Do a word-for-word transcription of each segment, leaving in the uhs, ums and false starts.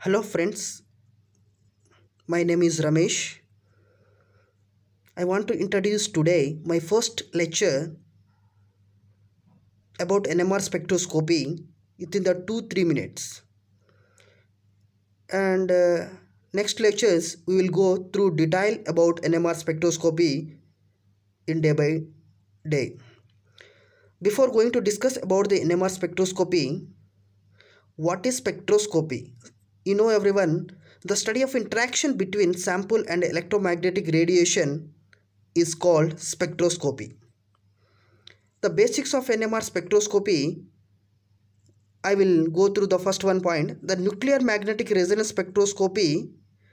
Hello friends, my name is Ramesh. I want to introduce today my first lecture about N M R spectroscopy within the two to three minutes. And uh, next lectures we will go through detail about N M R spectroscopy in day by day. Before going to discuss about the N M R spectroscopy, what is spectroscopy? You know everyone, the study of interaction between sample and electromagnetic radiation is called spectroscopy. The basics of N M R spectroscopy, I will go through the first one point. The nuclear magnetic resonance spectroscopy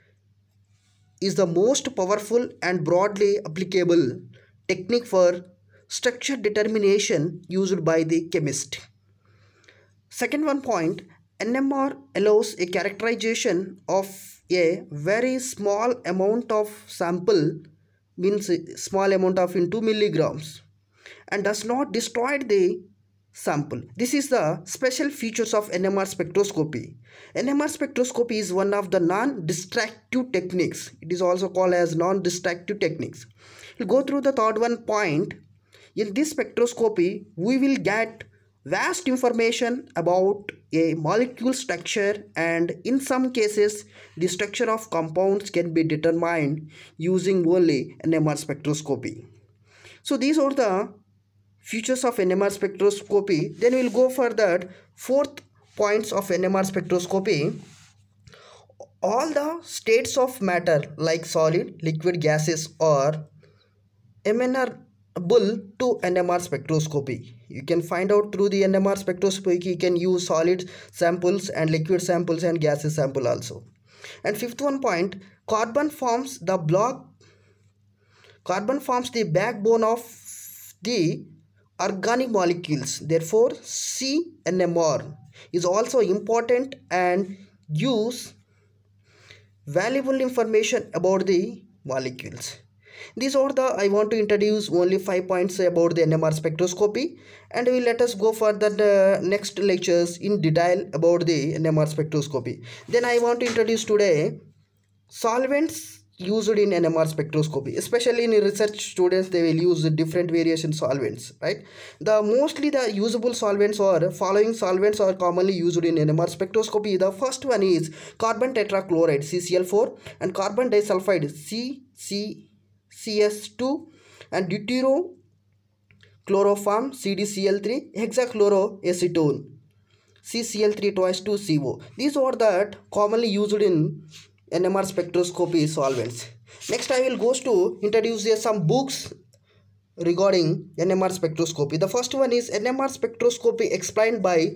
is the most powerful and broadly applicable technique for structure determination used by the chemist. Second one point, N M R allows a characterization of a very small amount of sample, means small amount of in two milligrams, and does not destroy the sample. This is the special features of N M R spectroscopy. N M R spectroscopy is one of the non-destructive techniques. It is also called as non-destructive techniques. We'll go through the third one point. In this spectroscopy, we will get vast information about a molecule structure, and in some cases the structure of compounds can be determined using only N M R spectroscopy. So these are the features of N M R spectroscopy. Then we'll go for that fourth points of N M R spectroscopy. All the states of matter like solid, liquid, gases are amenable to N M R spectroscopy. You can find out through the N M R spectroscopy. You can use solid samples and liquid samples and gases sample also. And fifth one point, carbon forms the block carbon forms the backbone of the organic molecules. Therefore, C N M R is also important and gives valuable information about the molecules. These are the I want to introduce only five points about the N M R spectroscopy, and we let us go for the uh, next lectures in detail about the N M R spectroscopy. Then I want to introduce today solvents used in N M R spectroscopy. Especially in research students, they will use different variation solvents, right? The mostly the usable solvents or following solvents are commonly used in N M R spectroscopy. The first one is carbon tetrachloride C C L four and carbon disulfide C C C S two and deuterochloroform C D C L three, hexachloroacetone C C L three twice two C O. These are that commonly used in N M R spectroscopy solvents. Next I will go to introduce here some books regarding N M R spectroscopy. The first one is N M R spectroscopy explained by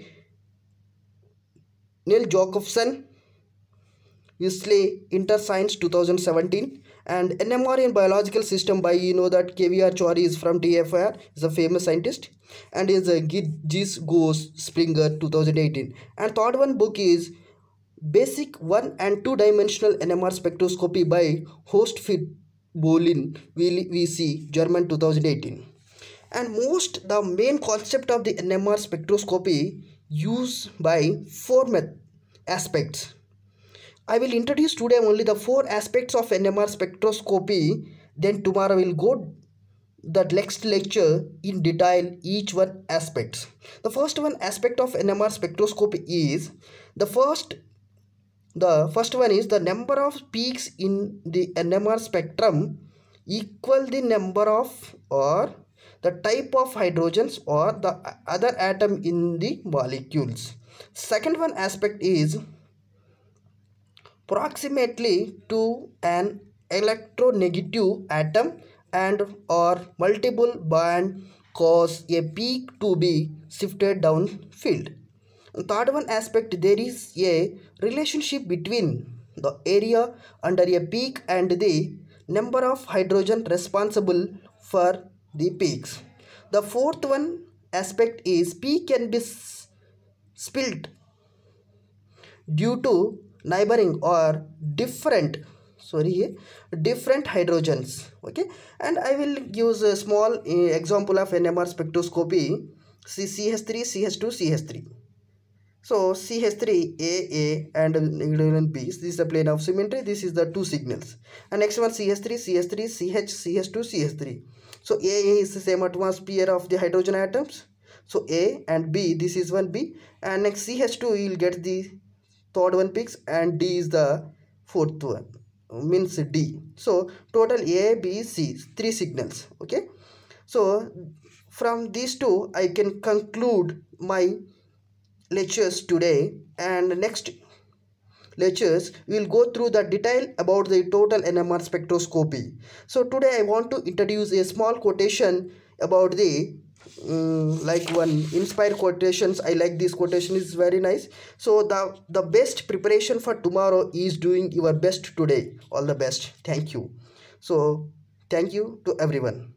Neil Jacobson, Wesley Interscience two thousand seventeen, and N M R in biological system by, you know that K V R Chowdhury is from T F R, is a famous scientist, and is a Gijs Goes Springer two thousand eighteen. And third one book is Basic one and two dimensional N M R spectroscopy by Hostfit Bolin V C, German two thousand eighteen. And most the main concept of the N M R spectroscopy used by four aspects. I will introduce today only the four aspects of N M R spectroscopy. Then tomorrow we'll go the next lecture in detail each one aspects. The first one aspect of N M R spectroscopy is the first the first one is the number of peaks in the N M R spectrum equal the number of or the type of hydrogens or the other atom in the molecules. Second one aspect is approximately to an electronegative atom and or multiple band cause a peak to be shifted downfield. Third one aspect, there is a relationship between the area under a peak and the number of hydrogen responsible for the peaks. The fourth one aspect is peak can be split due to neighboring or different sorry different hydrogens. Okay, and I will use a small uh, example of N M R spectroscopy. See C H three, C H two, C H three. So C H three A A and negative B. This is the plane of symmetry. This is the two signals. And next one C H three, C H three, C H, C H two, C H three. So A A is the same atmosphere of the hydrogen atoms. So A and B, this is one B. And next C H two, you will get the third one picks, and D is the fourth one, means D. So total A, B, C, three signals. Okay. So from these two, I can conclude my lectures today, and next lectures we will go through the detail about the total N M R spectroscopy. So today I want to introduce a small quotation about the um, like one inspired quotations. I like this quotation, is very nice. So the the best preparation for tomorrow is doing your best today. All the best. Thank you. So thank you to everyone.